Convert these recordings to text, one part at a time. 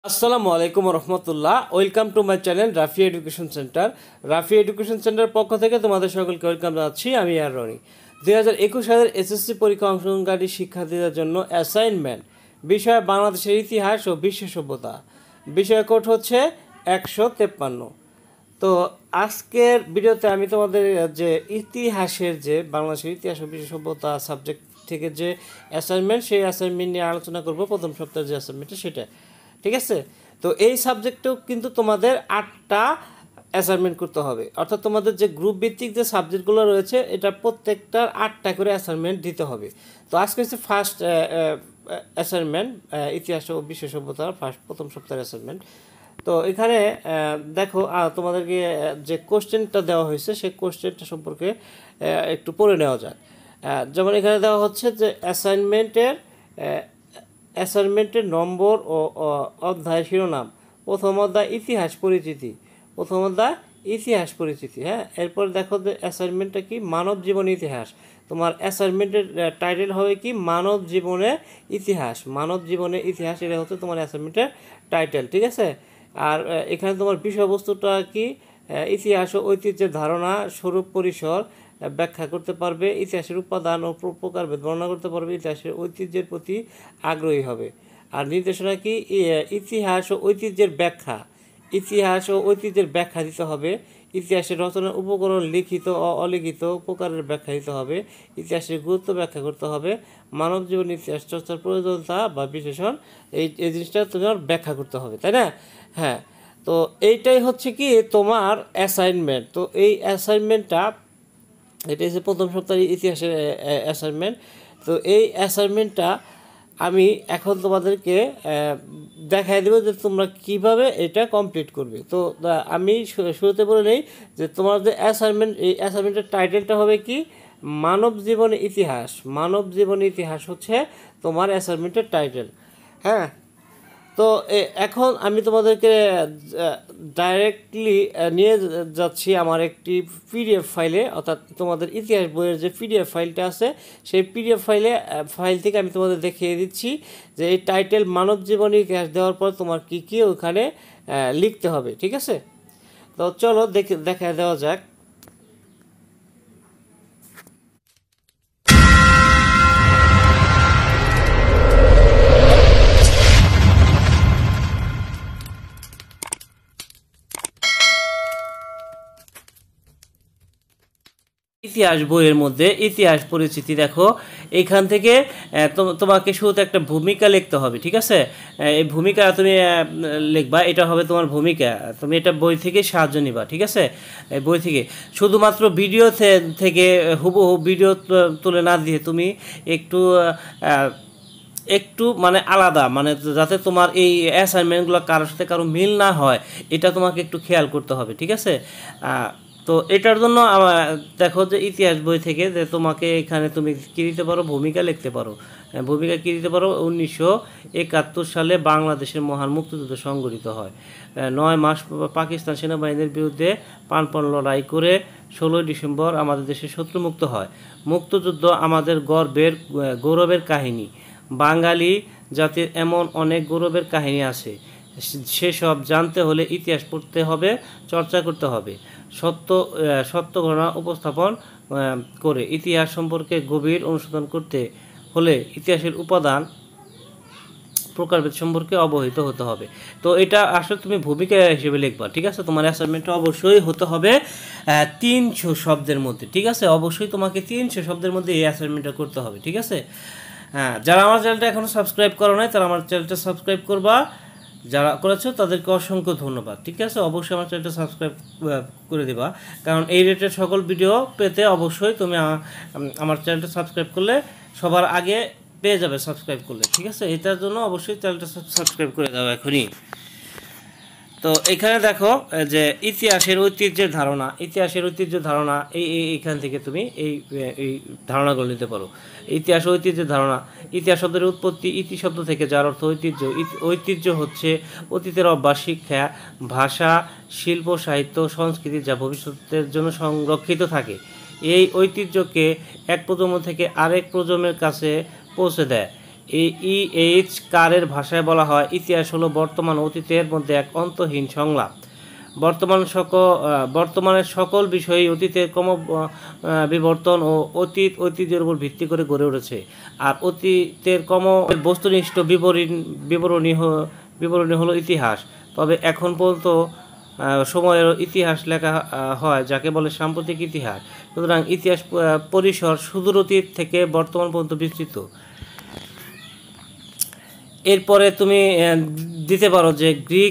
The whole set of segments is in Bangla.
আসসালামু আলাইকুম রহমতুল্লাহ। Welcome to my channel Rafi education centre. Rafi education centre পক্ষ থেকে তোমাদের সকলকে ওয়েলকাম জানাচ্ছি। আমি আর রনি। 2021 সালের এসএসসি পরীক্ষা অংশগ্রহণকারী শিক্ষার্থীদের জন্য অ্যাসাইনমেন্ট বিষয় বাংলাদেশের ইতিহাস ও বিশ্ব সভ্যতা। বিষয় কোড হচ্ছে 153। তো আজকের ভিডিওতে আমি তোমাদের যে ইতিহাসের যে বাংলাদেশের ইতিহাস ও বিশ্ব সভ্যতা সাবজেক্ট থেকে যে অ্যাসাইনমেন্ট, সেই অ্যাসাইনমেন্ট নিয়ে আলোচনা করব। প্রথম সপ্তাহের যে অ্যাসাইনমেন্টটা সেটা, ঠিক আছে। তো এই সাবজেক্টেও কিন্তু তোমাদের 8টা অ্যাসাইনমেন্ট করতে হবে, অর্থাৎ তোমাদের যে গ্রুপ ভিত্তিক যে সাবজেক্টগুলো রয়েছে এটা প্রত্যেকটার 8টা করে অ্যাসাইনমেন্ট দিতে হবে। তো আজকে হচ্ছে ফার্স্ট অ্যাসাইনমেন্ট, ইতিহাস ও বিশ্ব সভ্যতার প্রথম সপ্তাহের অ্যাসাইনমেন্ট। তো এখানে দেখো, তোমাদেরকে যে কোশ্চেনটা দেওয়া হয়েছে সেই কোশ্চেনটা সম্পর্কে একটু পড়ে নেওয়া যাক। যেমন এখানে দেওয়া হচ্ছে যে অ্যাসাইনমেন্টের নম্বর ও অধ্যায় শিরোনাম। প্রথম অধ্যায় ইতিহাস পরিচিতি, প্রথম অধ্যায় ইতিহাস পরিচিতি। হ্যাঁ, এরপর দেখো যে অ্যাসাইনমেন্টটা কি, মানব জীবন ইতিহাস। তোমার অ্যাসাইনমেন্টের টাইটেল হবে কি, মানব জীবনে ইতিহাস। মানব জীবনের ইতিহাস, এটা হচ্ছে তোমার অ্যাসাইনমেন্টের টাইটেল, ঠিক আছে। আর এখানে তোমার বিষয়বস্তুটা কি, ইতিহাস ও ঐতিহ্যের ধারণা, স্বরূপ, পরিসর ব্যাখ্যা করতে পারবে, ইতিহাসের উপাদান ও প্রকারভেদ বর্ণনা করতে পারবে, ইতিহাসের ঐতিহ্যের প্রতি আগ্রহী হবে। আর নির্দেশনা কি, ইতিহাস ও ঐতিহ্যের ব্যাখ্যা, ইতিহাস ও ঐতিহ্যের ব্যাখ্যা দিতে হবে। ইতিহাসের রচনার উপকরণ, লিখিত ও অলিখিত প্রকারের ব্যাখ্যা দিতে হবে। ইতিহাসের গুরুত্ব ব্যাখ্যা করতে হবে। মানব জীবন ইতিহাস চর্চার প্রয়োজনীয়তা বা বিশেষণ, এই জিনিসটা তোমার ব্যাখ্যা করতে হবে, তাই না? হ্যাঁ, তো এইটাই হচ্ছে কি তোমার অ্যাসাইনমেন্ট। তো এই অ্যাসাইনমেন্টটা, এটা হচ্ছে প্রথম সপ্তাহের ইতিহাসের অ্যাসাইনমেন্ট। তো এই অ্যাসাইনমেন্টটা আমি এখন তোমাদেরকে দেখাই দেবো যে তোমরা কিভাবে এটা কমপ্লিট করবে। তো আমি শুরুতে বলে নেই যে তোমার যে অ্যাসাইনমেন্ট, এই অ্যাসাইনমেন্টের টাইটেলটা হবে কি, মানব জীবন ইতিহাস। মানব জীবন ইতিহাস হচ্ছে তোমার অ্যাসাইনমেন্টের টাইটেল। হ্যাঁ, তো এখন আমি তোমাদেরকে ডাইরেক্টলি নিয়ে যাচ্ছি আমার একটি পিডিএফ ফাইলে, অর্থাৎ তোমাদের ইতিহাস বইয়ের যে পিডিএফ ফাইলটা আছে সেই পিডিএফ ফাইল থেকে আমি তোমাদের দেখিয়ে দিচ্ছি যে এই টাইটেল মানব জীবন ইতিহাস দেওয়ার পর তোমার কী কী ওখানে লিখতে হবে, ঠিক আছে। তো চলো দেখা দেওয়া যাক। ইতিহাস বইয়ের মধ্যে ইতিহাস পরিচিতি, দেখো এইখান থেকে তোমাকে শুরুতে একটা ভূমিকা লিখতে হবে, ঠিক আছে। এই ভূমিকা তুমি লিখবা, এটা হবে তোমার ভূমিকা। তুমি এটা বই থেকে সাহায্য নিবা, ঠিক আছে। এই বই থেকে শুধুমাত্র ভিডিও থেকে হুবহু ভিডিও তুলে না দিয়ে তুমি একটু মানে আলাদা, মানে যাতে তোমার এই অ্যাসাইনমেন্টগুলো কারোর সাথে কারো মিল না হয়, এটা তোমাকে একটু খেয়াল করতে হবে, ঠিক আছে। তো এটার জন্য দেখো যে ইতিহাস বই থেকে যে তোমাকে এখানে তুমি কী দিতে পারো, ভূমিকা লিখতে পারো। ভূমিকা কী দিতে পারো, 1971 সালে বাংলাদেশের মহান মুক্তিযুদ্ধ সংঘটিত হয়। 9 মাস পাকিস্তান সেনাবাহিনীর বিরুদ্ধে প্রাণপণ লড়াই করে 16 ডিসেম্বর আমাদের দেশে শত্রুমুক্ত হয়। মুক্তিযুদ্ধ আমাদের গৌরবের কাহিনী। বাঙালি জাতির এমন অনেক গৌরবের কাহিনী আছে, সেসব জানতে হলে ইতিহাস পড়তে হবে, চর্চা করতে হবে। সত্য ঘটনা উপস্থাপন করে ইতিহাস সম্পর্কে গভীর অনুসন্ধান করতে হলে ইতিহাসের উপাদান প্রকারভেদ সম্পর্কে অবহিত হতে হবে। তো এটা আসলে তুমি ভূমিকা হিসেবে লিখবা, ঠিক আছে। তোমার অ্যাসাইনমেন্টটা অবশ্যই হতে হবে 300 শব্দের মধ্যে, ঠিক আছে। অবশ্যই তোমাকে 300 শব্দের মধ্যে এই অ্যাসাইনমেন্টটা করতে হবে, ঠিক আছে। হ্যাঁ, যারা আমার চ্যানেলটা এখনও সাবস্ক্রাইব করো নাই তারা আমার চ্যানেলটা সাবস্ক্রাইব করবা, যারা করেছো তাদেরকে অসংখ্য ধন্যবাদ, ঠিক আছে। অবশ্যই আমার চ্যানেলটা সাবস্ক্রাইব করে দেবা, কারণ এই রিলেটেড সকল ভিডিও পেতে অবশ্যই তুমি আমার চ্যানেলটা সাবস্ক্রাইব করলে সবার আগে পেয়ে যাবে, সাবস্ক্রাইব করলে, ঠিক আছে। এটার জন্য অবশ্যই চ্যানেলটা সাবস্ক্রাইব করে দাও এখনই। তো এখানে দেখো যে ইতিহাসের ঐতিহ্যের ধারণা, এইখান থেকে তুমি এই ধারণাগুলো নিতে পারো। ইতিহাস ও ঐতিহ্যের ধারণা। ইতিহাস শব্দের উৎপত্তি, ইতি শব্দ থেকে, যার অর্থ ঐতিহ্য। ঐতিহ্য হচ্ছে অতীতের অভ্যাস, শিক্ষা, ভাষা, শিল্প, সাহিত্য, সংস্কৃতি যা ভবিষ্যতের জন্য সংরক্ষিত থাকে। এই ঐতিহ্যকে এক প্রজন্ম থেকে আরেক প্রজন্মের কাছে পৌঁছে দেয়। এইচ কারের ভাষায় বলা হয়, ইতিহাস হলো বর্তমান ও অতীতের মধ্যে এক অন্তহীন সংলাপ। বর্তমানের সকল বিষয়ই অতীতের বিবর্তন ও ঐতিহ্যের উপর ভিত্তি করে গড়ে উঠেছে। আর অতীতের বস্তুনিষ্ঠ বিবরণী হলো ইতিহাস। তবে এখন পর্যন্ত সময়ের ইতিহাস লেখা হয়, যাকে বলে সাম্প্রতিক ইতিহাস। সুতরাং ইতিহাস পরিসর সুদূর অতীত থেকে বর্তমান পর্যন্ত বিস্তৃত। এরপরে তুমি দিতে পারো যে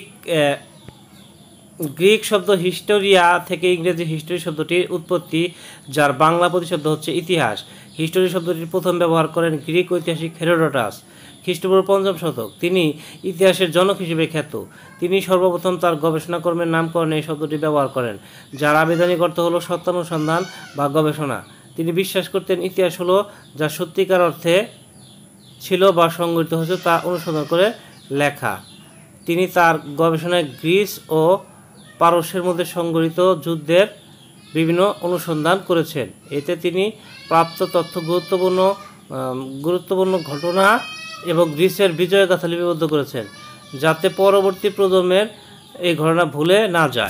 গ্রিক শব্দ হিস্টোরিয়া থেকে ইংরেজি হিস্টোরি শব্দটির উৎপত্তি, যার বাংলা প্রতিশব্দ হচ্ছে ইতিহাস। হিস্টোরি শব্দটির প্রথম ব্যবহার করেন গ্রিক ঐতিহাসিক হেরোডোটাস, খ্রিস্টপূর্ব ৫ম শতক। তিনি ইতিহাসের জনক হিসেবে খ্যাত। তিনি সর্বপ্রথম তার গবেষণাকর্মের নামকরণে এই শব্দটি ব্যবহার করেন, যার আবেদনিক অর্থ হলো সত্যানুসন্ধান বা গবেষণা। তিনি বিশ্বাস করতেন ইতিহাস হলো যা সত্যিকার অর্থে ছিল বা সংঘটিত হয়েছে তা অনুসন্ধান করে লেখা। তিনি তার গবেষণায় গ্রিস ও পারস্যের মধ্যে সংঘটিত যুদ্ধের বিভিন্ন অনুসন্ধান করেছেন। এতে তিনি প্রাপ্ত তথ্য গুরুত্বপূর্ণ ঘটনা এবং গ্রিসের বিজয়ের কথা লিপিবদ্ধ করেছেন, যাতে পরবর্তী প্রজন্মের এই ঘটনা ভুলে না যায়।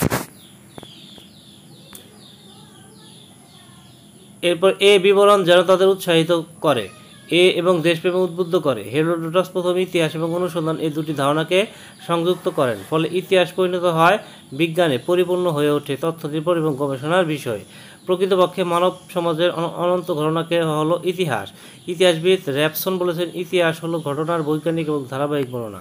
এরপর এই বিবরণ যেন তাদের উৎসাহিত করে এবং দেশপ্রেমে উদ্বুদ্ধ করে। হেরোডোটাস প্রথম ইতিহাস এবং অনুসন্ধান এই দুটি ধারণাকে সংযুক্ত করেন, ফলে ইতিহাস পরিণত হয় বিজ্ঞানে পরিপূর্ণ হয়ে ওঠে তথ্য নির্ভর এবং গবেষণার বিষয়। প্রকৃতপক্ষে মানব সমাজের অনন্ত ঘটনাকে হলো ইতিহাস। ইতিহাসবিদ র্যাবসন বলেছেন, ইতিহাস হলো ঘটনার বৈজ্ঞানিক এবং ধারাবাহিক বর্ণনা।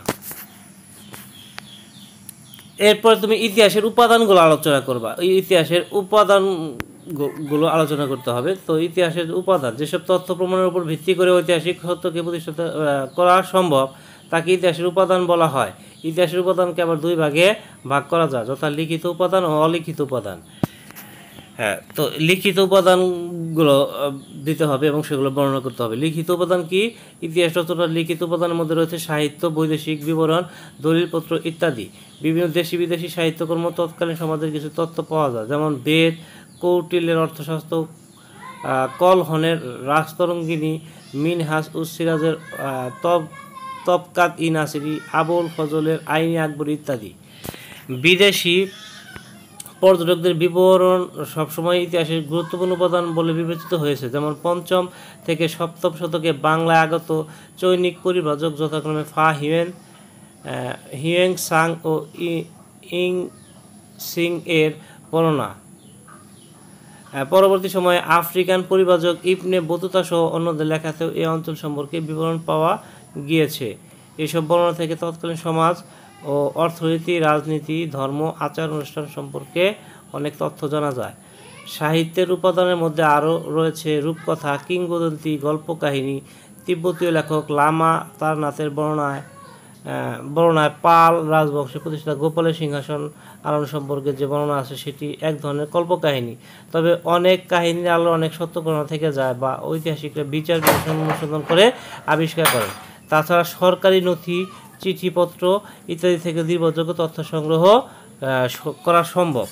এরপর তুমি ইতিহাসের উপাদানগুলো আলোচনা করবা। এই ইতিহাসের উপাদানগুলো আলোচনা করতে হবে। তো ইতিহাসের উপাদান, যেসব তথ্য প্রমাণের উপর ভিত্তি করে ঐতিহাসিক সত্যকে প্রতিষ্ঠিত করা সম্ভব তাকে ইতিহাসের উপাদান বলা হয়। ইতিহাসের উপাদানকে আবার দুই ভাগে ভাগ করা যায়, যথা লিখিত উপাদান ও অলিখিত উপাদান। হ্যাঁ, তো লিখিত উপাদানগুলো দিতে হবে এবং সেগুলো বর্ণনা করতে হবে। লিখিত উপাদান কি? ইতিহাস রচনার লিখিত উপাদানের মধ্যে রয়েছে সাহিত্য, বৈদেশিক বিবরণ, দলিলপত্র ইত্যাদি। বিভিন্ন দেশি বিদেশি সাহিত্যকর্ম তৎকালীন সমাজের কিছু তথ্য পাওয়া যায়, যেমন বেদ, কৌটিল্যের অর্থশাস্ত্র, কলহনের রাজতরঙ্গিনী, মিনহাজ উস সিরাজের তবকাত ই নাসিরি, আবুল ফজলের আইনি আকবরী ইত্যাদি। বিদেশি পর্যটকদের বিবরণ সবসময় ইতিহাসের গুরুত্বপূর্ণ উপাদান বলে বিবেচিত হয়েছে, যেমন ৫ম থেকে ৭ম শতকে বাংলায় আগত চৈনিক পরিব্রাজক যথাক্রমে ফা হিউয়েন সাং ও ইং সিং এর বর্ণনা। পরবর্তী সময়ে আফ্রিকান পরিব্রাজক ইবনে বতুতা সহ অন্যদের লেখাতেও এই অঞ্চল সম্পর্কে বিবরণ পাওয়া গিয়েছে। এসব বর্ণনা থেকে তৎকালীন সমাজ ও অর্থনীতি, রাজনীতি, ধর্ম, আচার অনুষ্ঠান সম্পর্কে অনেক তথ্য জানা যায়। সাহিত্যের উপাদানের মধ্যে আরও রয়েছে রূপকথা, কিংবদন্তি, গল্পকাহিনী। তিব্বতীয় লেখক লামা তারনাথের বর্ণনায় পাল রাজবংশে প্রতিষ্ঠা গোপালের সিংহাসন আরোহণ সম্পর্কে যে বর্ণনা আছে সেটি এক ধরনের কল্পকাহিনী। তবে অনেক কাহিনীর আলো অনেক সত্য ঘটনা থেকে যায় বা ঐতিহাসিকরা বিচার বিশ্লেষণ অনুসন্ধান করে আবিষ্কার করেন। তাছাড়া সরকারি নথি, চিঠিপত্র ইত্যাদি থেকে নির্ভরযোগ্য তথ্য সংগ্রহ করা সম্ভব।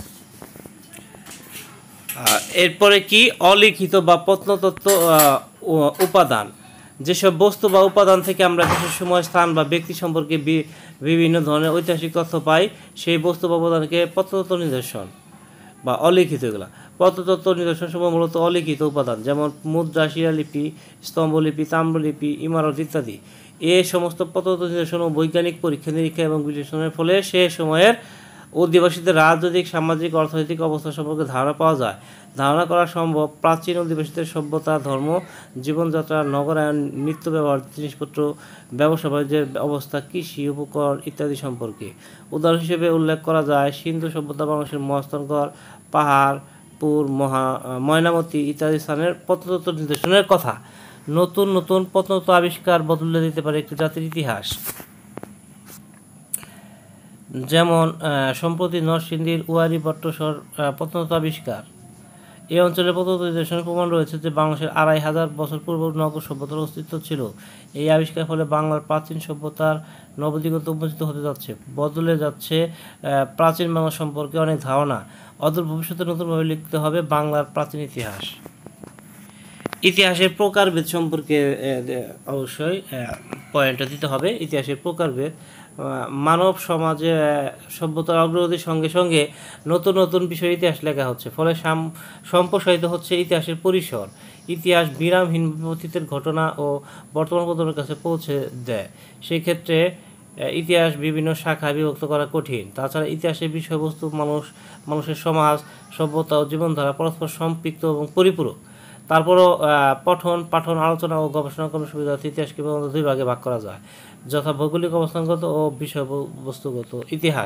এরপরে কি? অলিখিত বা প্রত্নতত্ত্ব উপাদান। যেসব বস্তু বা উপাদান থেকে আমরা কিছু সময়, স্থান বা ব্যক্তি সম্পর্কে বিভিন্ন ধরনের ঐতিহাসিক তথ্য পাই, সেই বস্তু বা উপাদানকে প্রত্নতত্ত্ব নিদর্শন বা অলিখিত। এগুলা প্রত্নতত্ত্ব নিদর্শন সমূহ মূলত অলিখিত উপাদান, যেমন মুদ্রা, শিলালিপি, স্তম্ভলিপি, তাম্রলিপি, ইমারত ইত্যাদি। এ সমস্ত প্রত্নতত্ত্ব নিদর্শন ও বৈজ্ঞানিক পরীক্ষা নিরীক্ষা এবং বিশ্লেষণের ফলে সে সময়ের অধিবাসীদের রাজনৈতিক, সামাজিক, অর্থনৈতিক অবস্থা সম্পর্কে ধারণা পাওয়া যায়। ধারণা করা সম্ভব প্রাচীন অধিবাসীদের সভ্যতা, ধর্ম, জীবনযাত্রা, নগরায়ন, নিত্য ব্যবহার জিনিসপত্র, ব্যবসা বাণিজ্যের অবস্থা, কৃষি উপকরণ ইত্যাদি সম্পর্কে। উদাহরণ হিসেবে উল্লেখ করা যায় সিন্ধু সভ্যতা, বাংলাদেশের মহাস্থানগড়, পাহাড়পুর, ময়নামতি ইত্যাদি স্থানের প্রত্নতত্ত্ব নিদর্শনের কথা। নতুন নতুন প্রত্নতত্ত্ব আবিষ্কার বদলে দিতে পারে একটি জাতির ইতিহাস। যেমন সম্প্রতি নরসিংদীর উয়ারি বট্টসর প্রত্নতত্ত্ব আবিষ্কার। এই অঞ্চলের প্রত্নতত্ত্ব নিদর্শনের প্রমাণ রয়েছে যে বাংলাদেশের ২৫০০ বছর পূর্ব নগর সভ্যতার অস্তিত্ব ছিল। এই আবিষ্কার ফলে বাংলার প্রাচীন সভ্যতার নবদিগন্ত উন্মোচিত হতে যাচ্ছে, বদলে যাচ্ছে প্রাচীন বাংলা সম্পর্কে অনেক ধারণা। অদূর ভবিষ্যতে নতুনভাবে লিখতে হবে বাংলার প্রাচীন ইতিহাস। ইতিহাসের প্রকারভেদ সম্পর্কে অবশ্যই পয়েন্টটা দিতে হবে। ইতিহাসের প্রকারভেদ, মানব সমাজে সভ্যতার অগ্রগতির সঙ্গে সঙ্গে নতুন নতুন বিষয়ে ইতিহাস লেখা হচ্ছে, ফলে সম্প্রসারিত হচ্ছে ইতিহাসের পরিসর। ইতিহাস বিরামহীন অতীতের ঘটনা ও বর্তমান প্রজন্মের কাছে পৌঁছে দেয়। সেই ক্ষেত্রে ইতিহাস বিভিন্ন শাখায় বিভক্ত করা কঠিন। তাছাড়া ইতিহাসের বিষয়বস্তু মানুষের সমাজ, সভ্যতা ও জীবনধারা পরস্পর সম্পৃক্ত এবং পরিপূরক। তারপরও পঠন, পাঠন, আলোচনা ও গবেষণা করার সুবিধার্থে ইতিহাসকে প্রধানত দুই ভাগে ভাগ করা যায়, যথা ভৌগোলিক অবস্থানগত ও বিষয়বস্তুগত ইতিহাস।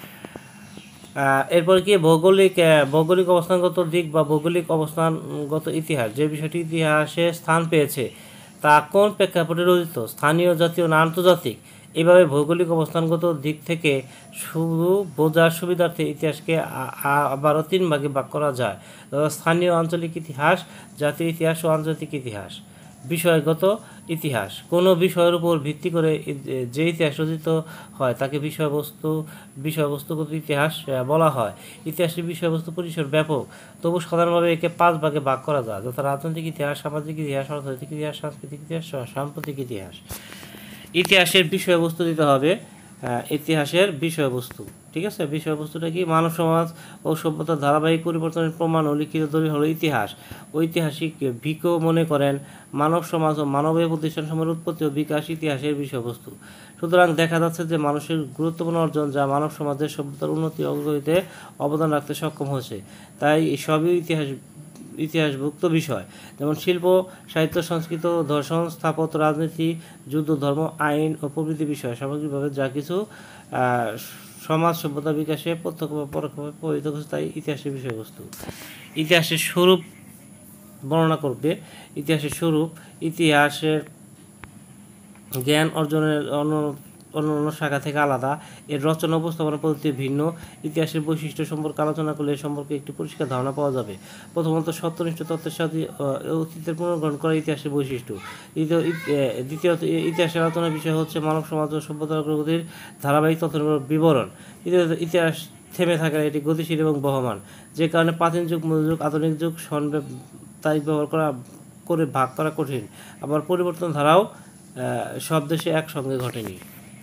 এরপর কি ভৌগোলিক অবস্থানগত দিক বা ভৌগোলিক অবস্থানগত ইতিহাস, যে বিষয়টি ইতিহাসে স্থান পেয়েছে তা কোন প্রেক্ষাপটে রচিত, স্থানীয়, জাতীয় না আন্তর্জাতিক। এভাবে ভৌগোলিক অবস্থানগত দিক থেকে শুধু বোঝার সুবিধার্থে ইতিহাসকে আবারও তিন ভাগে ভাগ করা যায়, স্থানীয় আঞ্চলিক ইতিহাস, জাতীয় ইতিহাস ও আন্তর্জাতিক ইতিহাস। বিষয়গত ইতিহাস, কোনো বিষয়ের উপর ভিত্তি করে যে ইতিহাস রচিত হয় তাকে বিষয়বস্তুগত ইতিহাস বলা হয়। ইতিহাসের বিষয়বস্তু পরিসর ব্যাপক, তবু সাধারণভাবে একে 5 ভাগে ভাগ করা যায়, যথা রাজনৈতিক ইতিহাস, সামাজিক ইতিহাস, অর্থনৈতিক ইতিহাস, সাংস্কৃতিক ইতিহাস, সাম্প্রতিক ইতিহাস। ইতিহাসের বিষয়বস্তু দিতে হবে, ইতিহাসের বিষয়বস্তু, ঠিক আছে। বিষয়বস্তুটা কি? মানব সমাজ ও সভ্যতার ধারাবাহিক পরিবর্তনের প্রমাণ ও লিখিত দলিল হলো ইতিহাস। ঐতিহাসিক ভিকো মনে করেন মানব সমাজ ও মানবীয় প্রতিষ্ঠানসমূহের উৎপত্তি ও বিকাশ ইতিহাসের বিষয়বস্তু। সুতরাং দেখা যাচ্ছে যে মানুষের গুরুত্বপূর্ণ অর্জন যা মানব সমাজের সভ্যতার উন্নতি ও অগ্রগতিতে অবদান রাখতে সক্ষম হয়েছে, তাই সবই ইতিহাসভুক্ত বিষয়। যেমন শিল্প, সাহিত্য, সংস্কৃত, দর্শন, স্থাপত্য, রাজনীতি, যুদ্ধ, ধর্ম, আইন ও প্রভৃতি বিষয় সামগ্রিকভাবে যা কিছু সমাজ সভ্যতা বিকাশে প্রত্যক্ষ বা পরোক্ষভাবে প্রভাবিত করছে তাই ইতিহাসের বিষয়বস্তু। ইতিহাসের স্বরূপ বর্ণনা করবে। ইতিহাসের জ্ঞান অর্জনের অন্যান্য শাখা থেকে আলাদা, এর রচনা উপস্থাপনা পদ্ধতি ভিন্ন। ইতিহাসের বৈশিষ্ট্য সম্পর্কে আলোচনা করলে এ সম্পর্কে একটি পরিষ্কার ধারণা পাওয়া যাবে। প্রথমত, সত্যনিষ্ঠ তত্ত্বের সাথে অতীতের পুনর্গ্রহণ করা ইতিহাসের বৈশিষ্ট্য। দ্বিতীয়ত, ইতিহাসের আলোচনার বিষয় হচ্ছে মানব সমাজ ও সভ্যতার অগ্রগতির ধারাবাহিক তথ্যের বিবরণ। ইতিহাস থেমে থাকে না, এটি গতিশীল এবং বহমান, যে কারণে প্রাচীন যুগ, মধ্যযুগ, আধুনিক যুগ তারিখ ব্যবহার করে ভাগ করা কঠিন। আবার পরিবর্তন ধারাও সব দেশে একসঙ্গে ঘটেনি।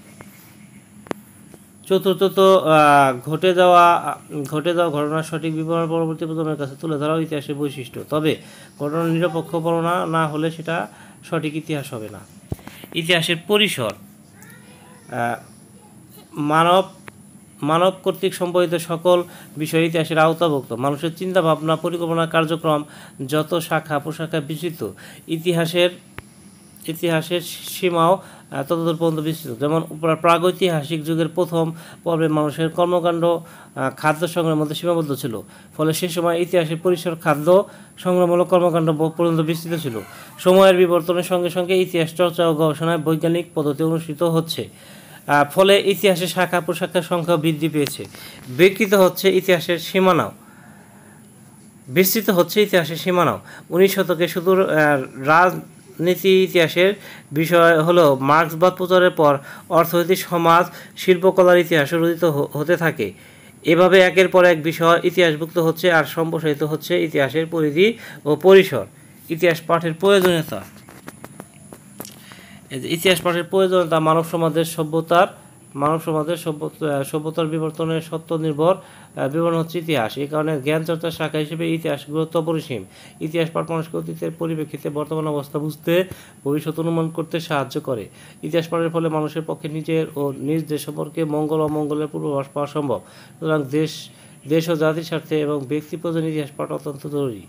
চতুর্থত, ঘটে যাওয়া ঘটনার সঠিক বিবরণ পরবর্তী প্রজন্মের কাছে তুলে ধরাও ইতিহাসের বৈশিষ্ট্য। তবে ঘটনার নিরপেক্ষ বর্ণনা না হলে সেটা সঠিক ইতিহাস হবে না। ইতিহাসের পরিসর, মানব কর্তৃক সম্পাদিত সকল বিষয় ইতিহাসের আওতাভুক্ত। মানুষের চিন্তা ভাবনা, পরিকল্পনা, কার্যক্রম যত শাখা প্রশাখায় বিস্তৃত, ইতিহাসের সীমাও ততদূর পর্যন্ত বিস্তৃত। যেমন প্রাগৈতিহাসিক যুগের প্রথম পর্বে মানুষের কর্মকাণ্ড খাদ্য সংগ্রহের মধ্যে সীমাবদ্ধ ছিল, ফলে সে সময় ইতিহাসের পরিসর খাদ্য সংগ্রহমূলক কর্মকাণ্ড পর্যন্ত বিস্তৃত ছিল। সময়ের বিবর্তনের সঙ্গে সঙ্গে ইতিহাস চর্চা ও গবেষণায় বৈজ্ঞানিক পদ্ধতি অনুষ্ঠিত হচ্ছে, ফলে ইতিহাসের শাখা প্রশাখার সংখ্যা বৃদ্ধি পেয়েছে। বিস্তৃত হচ্ছে ইতিহাসের সীমানাও। 19 শতকে শুধু রাজনীতি ইতিহাসের বিষয় হলো মার্ক্সবাদ প্রচারের পর অর্থনীতি, সমাজ, শিল্পকলার ইতিহাসও রচিত হতে থাকে। এভাবে একের পর এক বিষয় ইতিহাসভুক্ত হচ্ছে আর সম্প্রসারিত হচ্ছে ইতিহাসের পরিধি ও পরিসর। ইতিহাস পাঠের প্রয়োজনীয়তা, মানব সমাজের সভ্যতার বিবর্তনের সত্য নির্ভর বিবরণ হচ্ছে ইতিহাস। এই কারণে জ্ঞান চর্চার শাখা হিসেবে ইতিহাস গুরুত্ব অপরিসীম। ইতিহাস পাঠ মানুষকে অতীতের পরিপ্রেক্ষিতে বর্তমান অবস্থা বুঝতে, ভবিষ্যৎ অনুমান করতে সাহায্য করে। ইতিহাস পাঠের ফলে মানুষের পক্ষে নিজের ও নিজ দেশ সম্পর্কে মঙ্গল অমঙ্গলের পূর্বাভাস পাওয়া সম্ভব। সুতরাং দেশ ও জাতির স্বার্থে এবং ব্যক্তি প্রয়োজনে ইতিহাস পাঠ অত্যন্ত জরুরি।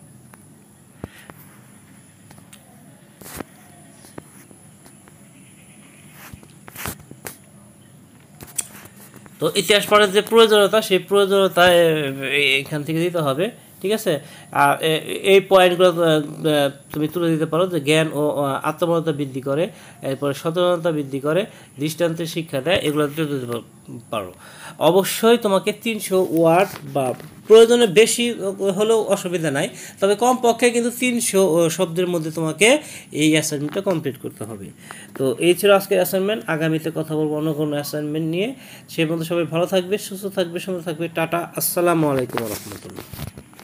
তো ইতিহাস পড়ার যে প্রয়োজনীয়তা, সেই প্রয়োজনীয়তা এখান থেকে দিতে হবে, ঠিক আছে। আর এই পয়েন্টগুলো তুমি তুলে দিতে পারো যে জ্ঞান ও আত্মমর্যাদা বৃদ্ধি করে, এরপরে সচেতনতা বৃদ্ধি করে, দৃষ্টান্তের শিক্ষা দেয়, এগুলো তুলে দিতে পারো। অবশ্যই তোমাকে 300 ওয়ার্ড বা প্রয়োজনে বেশি হলেও অসুবিধা নাই, তবে কমপক্ষে কিন্তু 300 শব্দের মধ্যে তোমাকে এই অ্যাসাইনমেন্টটা কমপ্লিট করতে হবে। তো এই ছিল আজকের অ্যাসাইনমেন্ট। আগামীতে কথা বলবো অন্য কোনো অ্যাসাইনমেন্ট নিয়ে। সে পর্যন্ত সবাই ভালো থাকবে, সুস্থ থাকবে, সুন্দর থাকবে। টাটা, আসসালামু আলাইকুম ওয়া রাহমাতুল্লাহ।